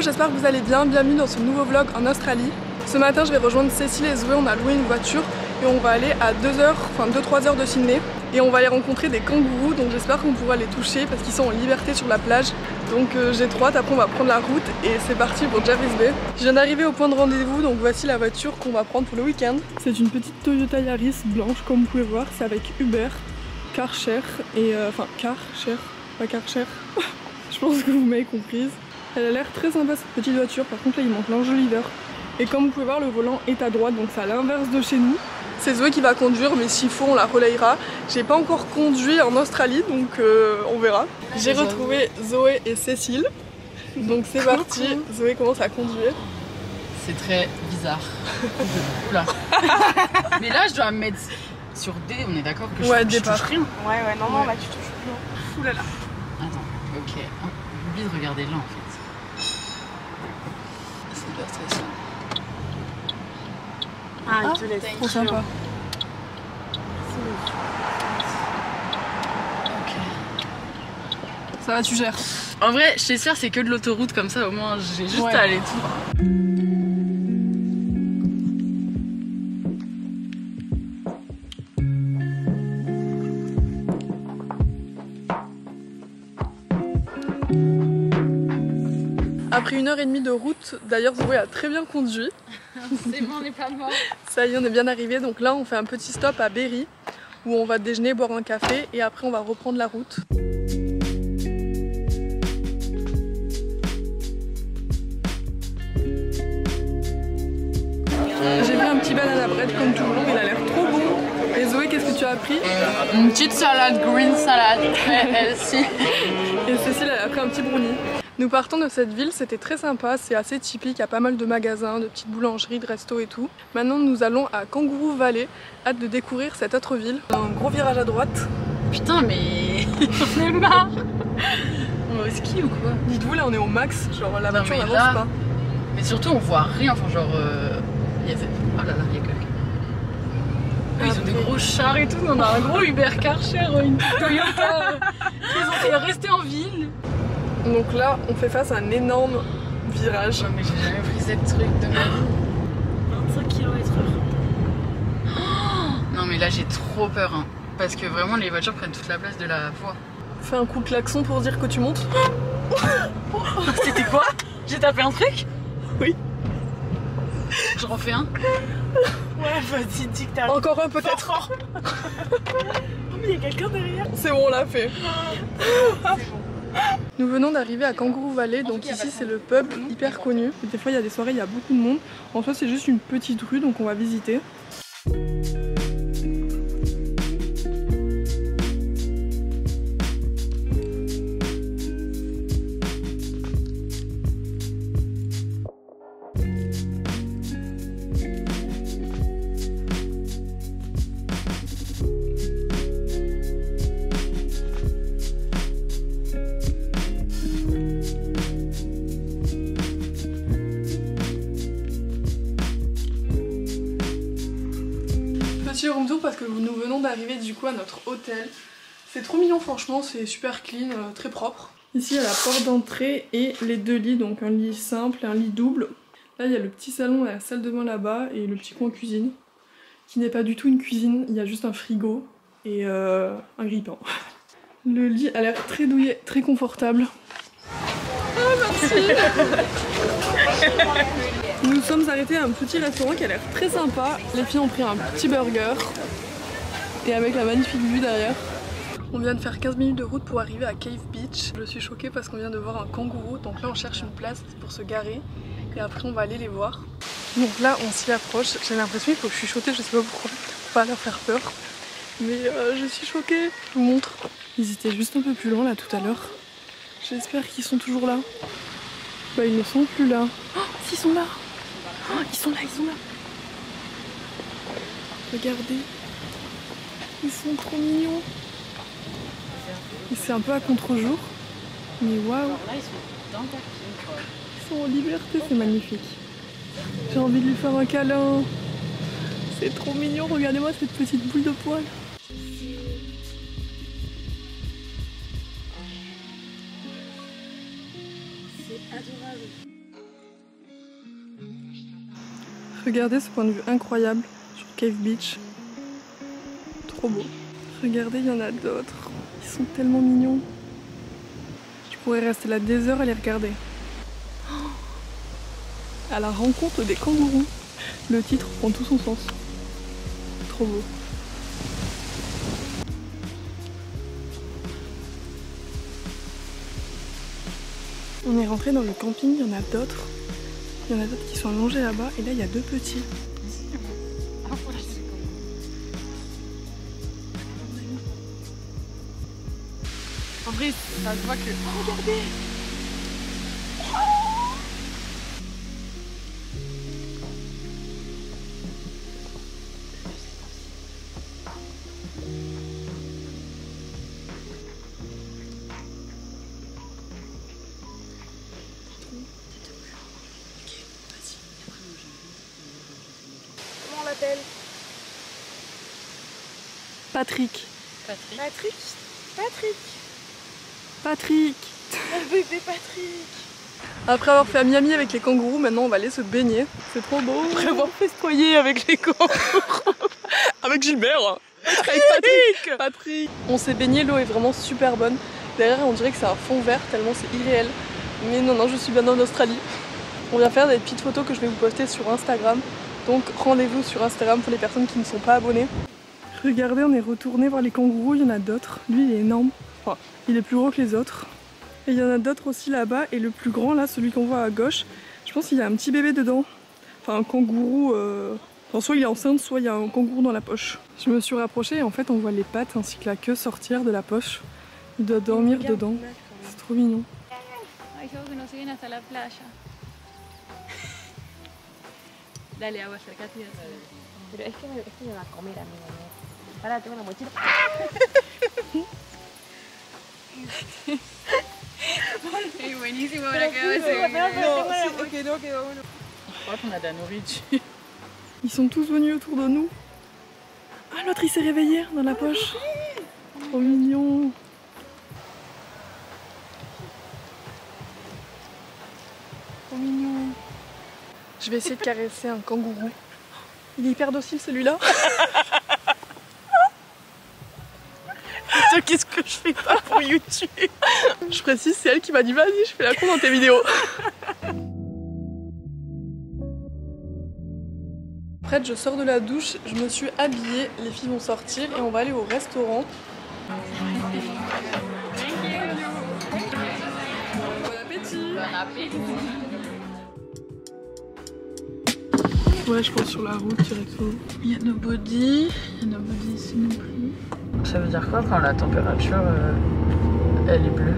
Hello, j'espère que vous allez bien, bienvenue dans ce nouveau vlog en Australie. Ce matin je vais rejoindre Cécile et Zoé, on a loué une voiture et on va aller à 2-3 heures de Sydney. Et on va aller rencontrer des kangourous, donc j'espère qu'on pourra les toucher parce qu'ils sont en liberté sur la plage. Donc j'ai trop hâte, après on va prendre la route et c'est parti pour Jervis Bay. Je viens d'arriver au point de rendez-vous, donc voici la voiture qu'on va prendre pour le week-end. C'est une petite Toyota Yaris blanche comme vous pouvez voir, c'est avec Uber, Carshare et enfin Carshare, pas Carshare. Je pense que vous m'avez comprise. Elle a l'air très sympa cette petite voiture, par contre là il manque l'enjoliveur. Et comme vous pouvez voir, le volant est à droite, donc c'est à l'inverse de chez nous. C'est Zoé qui va conduire, mais s'il faut on la relayera. J'ai pas encore conduit en Australie, donc on verra. J'ai retrouvé Zoé et Cécile, donc c'est parti. Zoé commence à conduire. C'est très bizarre. Oula. Mais là je dois me mettre sur D, on est d'accord que je touche rien. Ouais, non, là tu touches plus. Ouh là là. Attends, ok. Oublie de regarder là en fait. C'est hyper stressant. Ah, il te laisse. Trop sympa. Ok. Ça va, tu gères. En vrai, je t'espère c'est que de l'autoroute comme ça, au moins j'ai juste à aller tout droit. Après 1h30 de route, d'ailleurs Zoé a très bien conduit. C'est bon, on n'est pas mort. Ça y est, on est bien arrivé. Donc là, on fait un petit stop à Berry où on va déjeuner, boire un café et après on va reprendre la route. J'ai pris un petit banana bread comme toujours, il a l'air trop bon. Et Zoé, qu'est-ce que tu as pris? Une petite salade, green salad, très healthy. Et Cécile, elle a pris un petit brownie. Nous partons de cette ville, c'était très sympa, c'est assez typique, il y a pas mal de magasins, de petites boulangeries, de restos et tout. Maintenant nous allons à Kangaroo Valley, hâte de découvrir cette autre ville. Un gros virage à droite. Putain mais j'en ai marre. On va au ski ou quoi? Dites-vous là on est au max, genre la voiture n'avance là... pas. Mais surtout on voit rien, enfin genre... Oh là là, il y a quelqu'un. Ils ont des gros chars et tout, on a un gros Uber Carshare, une Toyota. Ils ont fait rester en ville. Donc là, on fait face à un énorme virage. Non mais j'ai jamais pris cette truc de ma vie. 25 km/h. Non mais là j'ai trop peur, hein, parce que vraiment les voitures prennent toute la place de la voie. Fais un coup de klaxon pour dire que tu montes. C'était quoi? J'ai tapé un truc? Oui. Je refais un? Ouais, vas-y, dis que t'as... Encore un peut-être. Oh mais il y a quelqu'un derrière. C'est bon, on l'a fait. Nous venons d'arriver à Kangaroo Valley, donc ici c'est le pub hyper connu. Des fois il y a des soirées, il y a beaucoup de monde. En fait c'est juste une petite rue, donc on va visiter. Petit room tour parce que nous venons d'arriver du coup à notre hôtel. C'est trop mignon franchement, c'est super clean, très propre. Ici il y a la porte d'entrée et les deux lits, donc un lit simple et un lit double. Là il y a le petit salon, la salle de bain là-bas et le petit coin cuisine, qui n'est pas du tout une cuisine, il y a juste un frigo et un grille-pain. Le lit a l'air très douillet, très confortable. Ah merci. Nous sommes arrêtés à un petit restaurant qui a l'air très sympa. Les filles ont pris un petit burger et avec la magnifique vue derrière. On vient de faire 15 minutes de route pour arriver à Cave Beach. Je suis choquée parce qu'on vient de voir un kangourou, donc là on cherche une place pour se garer et après on va aller les voir. Donc là on s'y approche, j'ai l'impression qu'il faut chuchoter, je sais pas pourquoi, pour pas leur faire peur. Mais je suis choquée, je vous montre. Ils étaient juste un peu plus loin là tout à l'heure. J'espère qu'ils sont toujours là. Bah ils ne sont plus là. Oh, s'ils sont là. Oh, ils sont là. Regardez. Ils sont trop mignons. Et c'est un peu à contre-jour. Mais waouh. Ils sont en liberté, c'est magnifique. J'ai envie de lui faire un câlin. C'est trop mignon, regardez-moi cette petite boule de poils. C'est adorable. Regardez ce point de vue incroyable sur Cave Beach. Trop beau. Regardez, il y en a d'autres. Ils sont tellement mignons. Je pourrais rester là des heures à les regarder. À la rencontre des kangourous. Le titre prend tout son sens. Trop beau. On est rentré dans le camping, il y en a d'autres. Il y en a d'autres qui sont allongés là-bas et là il y a deux petits. En vrai, ça se voit que... Oh, regardez! Comment on l'appelle? Patrick. Patrick. Patrick? Patrick! Patrick. Mon bébé Patrick! Après avoir fait ami-ami avec les kangourous, maintenant on va aller se baigner. C'est trop beau. Après avoir festoyé avec les kangourous. Avec Gilbert. Avec Patrick. Patrick. On s'est baigné, l'eau est vraiment super bonne. Derrière on dirait que c'est un fond vert tellement c'est irréel. Mais non, je suis bien en Australie. On vient faire des petites photos que je vais vous poster sur Instagram. Donc rendez-vous sur Instagram pour les personnes qui ne sont pas abonnées. Regardez, on est retourné voir les kangourous, il y en a d'autres. Lui il est énorme. Enfin, il est plus gros que les autres. Et il y en a d'autres aussi là-bas. Et le plus grand là, celui qu'on voit à gauche, je pense qu'il y a un petit bébé dedans. Enfin un kangourou, enfin, soit il est enceinte, soit il y a un kangourou dans la poche. Je me suis rapprochée et en fait on voit les pattes ainsi que la queue sortir de la poche. Il doit dormir dedans. C'est trop mignon. Dale, agua, acércate y Pero es que me va a comer a mí, amor. Ahora tengo la mochila. Es buenísimo habrá quedado ese video. Ok, no, uno. Je crois qu'on a de la nourriture. Ils sont tous venus autour de nous. Ah, l'autre il s'est réveillé dans la poche. Trop mignon. Trop mignon. Je vais essayer de caresser un kangourou. Il est hyper docile celui-là. Qu'est-ce que je fais pas pour YouTube? Je précise, c'est elle qui m'a dit vas-y, je fais la con dans tes vidéos. Après, je sors de la douche, je me suis habillée, les filles vont sortir et on va aller au restaurant. Bon appétit. Bon appétit. Ouais, je pense sur la route directement. Il y a nobody ici non plus. Ça veut dire quoi quand la température elle est bleue?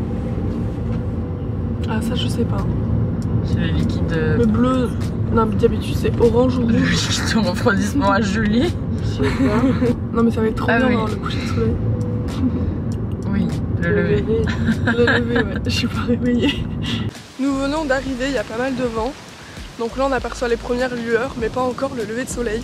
Ah ça je sais pas. C'est le liquide. Le bleu, non mais d'habitude c'est orange ou rouge. Le liquide de refroidissement à geler. Je sais pas. Non mais ça va être trop bien oui. dans le coucher de soleil. Oui, le lever. Le lever, ouais. Je suis pas réveillée. Nous venons d'arriver, il y a pas mal de vent. Donc là on aperçoit les premières lueurs, mais pas encore le lever de soleil.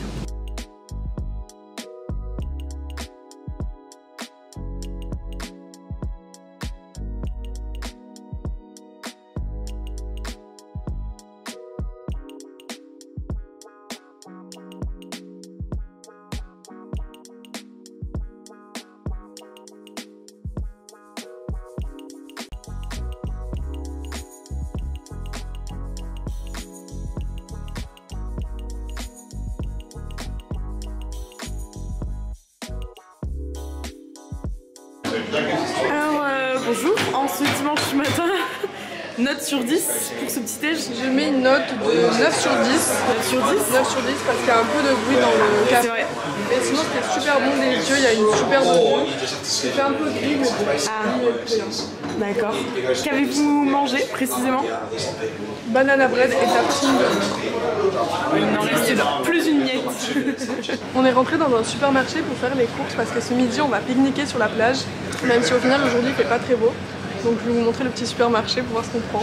Alors bonjour, en ce dimanche matin, note sur 10 pour ce petit déj. Je mets une note de 9 sur 10. 9 sur 10. 9 sur 10 parce qu'il y a un peu de bruit dans le C'est café. vrai. Mais sinon c'était super bon, délicieux, il y a une super bonne. Il fait un peu gris mais bon. Ah, d'accord. Qu'avez-vous mangé précisément? Banana bread et tartine. Il n'en restait plus une miette. On est rentré dans un supermarché pour faire les courses parce que ce midi on va pique-niquer sur la plage. Même si au final aujourd'hui il fait pas très beau. Donc je vais vous montrer le petit supermarché pour voir ce qu'on prend.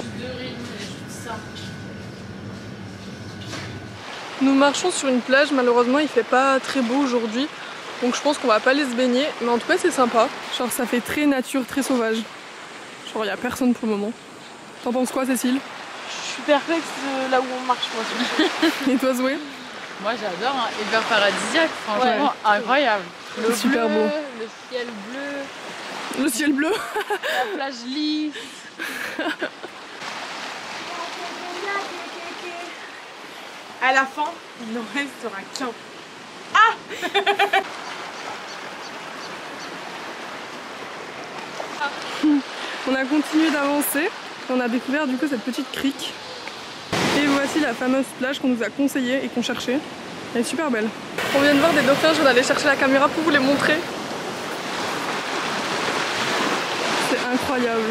Nous marchons sur une plage, malheureusement il fait pas très beau aujourd'hui. Donc je pense qu'on va pas aller se baigner. Mais en tout cas c'est sympa. Genre ça fait très nature, très sauvage. Genre il y a personne pour le moment. T'en penses quoi Cécile? Je suis perplexe là où on marche moi. Et toi Zoé? Moi j'adore, hein. Et vers paradisiaque, franchement incroyable. Le super bleu, beau. le ciel bleu, Le ciel bleu. la plage lisse. À la fin, il nous restera qu'un. On a continué d'avancer. On a découvert du coup cette petite crique. Et voici la fameuse plage qu'on nous a conseillée et qu'on cherchait. Elle est super belle. On vient de voir des dauphins, je vais aller chercher la caméra pour vous les montrer. C'est incroyable.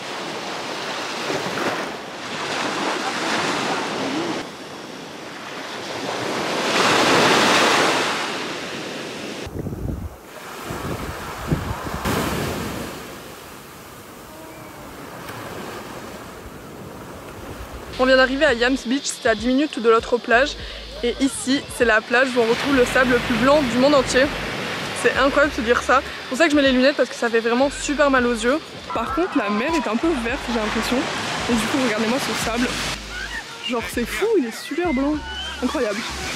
On vient d'arriver à Yams Beach, c'est à 10 minutes de l'autre plage. Et ici, c'est la plage où on retrouve le sable le plus blanc du monde entier. C'est incroyable de se dire ça. C'est pour ça que je mets les lunettes parce que ça fait vraiment super mal aux yeux. Par contre, la mer est un peu verte, j'ai l'impression. Et du coup, regardez-moi ce sable. Genre, c'est fou, il est super blanc. Incroyable.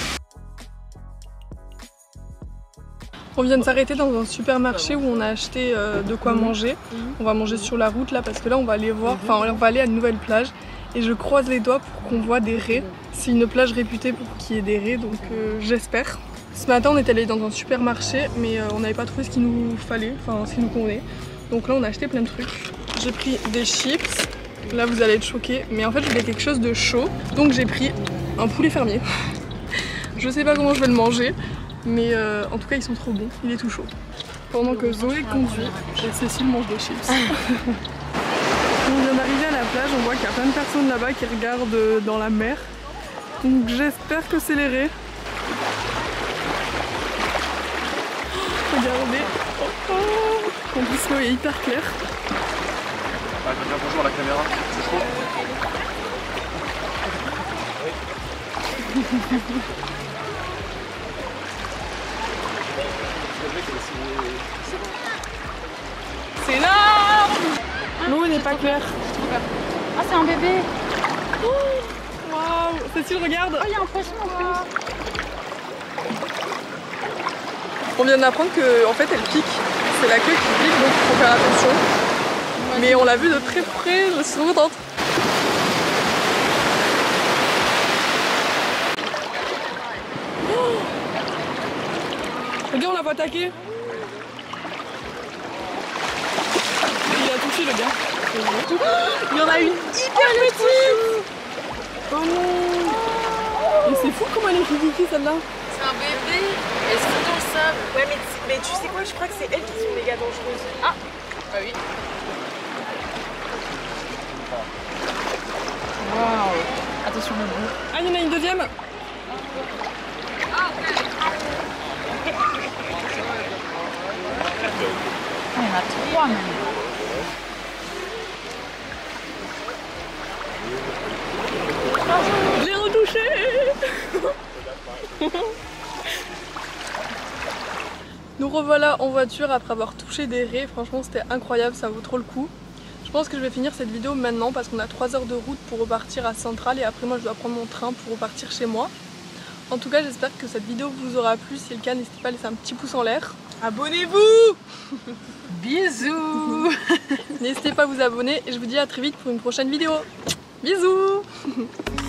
On vient de s'arrêter dans un supermarché où on a acheté de quoi manger. On va manger sur la route là parce que là, on va aller voir, enfin, on va aller à une nouvelle plage. Et je croise les doigts pour qu'on voit des raies. C'est une plage réputée pour qu'il y ait des raies, donc j'espère. Ce matin on est allé dans un supermarché mais on n'avait pas trouvé ce qu'il nous fallait, enfin ce qui nous convenait. Donc là on a acheté plein de trucs. J'ai pris des chips, là vous allez être choqués, mais en fait je voulais quelque chose de chaud. Donc j'ai pris un poulet fermier. Je sais pas comment je vais le manger, mais en tout cas ils sont trop bons, il est tout chaud. Pendant que Zoé conduit et Cécile mange des chips. On vient d'arriver à la plage, on voit qu'il y a plein de personnes là-bas qui regardent dans la mer. Donc j'espère que c'est les raies. Regardez. En plus l'eau est hyper claire. Ah, je veux dire bonjour à la caméra, c'est chaud. C'est énorme. L'eau n'est pas claire. Ah c'est un bébé. Waouh, Cécile regarde. Oh il y a un poisson en plus. On vient d'apprendre que en fait elle pique. C'est la queue qui pique donc il faut faire attention. Mais on l'a vu de très près, je suis trop contente. Regarde, on l'a pas attaqué. Il a touché le gars. Il y en a une hyper petite. Oh non. Mais c'est fou comment elle est ridicule celle-là. C'est un bébé. Elle se fout dans le sable. Ouais mais tu sais quoi, je crois que c'est elles qui sont méga dangereuses. Ah bah oui. Waouh. Attention le bout. Ah, il y en a une deuxième. Ah, il y en a 3 même. Je l'ai retouché. Nous revoilà en voiture après avoir touché des raies. Franchement c'était incroyable, ça vaut trop le coup. Je pense que je vais finir cette vidéo maintenant parce qu'on a 3 heures de route pour repartir à Centrale et après moi je dois prendre mon train pour repartir chez moi. En tout cas j'espère que cette vidéo vous aura plu, si c'est le cas n'hésitez pas à laisser un petit pouce en l'air. Abonnez-vous. Bisous. N'hésitez pas à vous abonner et je vous dis à très vite pour une prochaine vidéo. Bisous.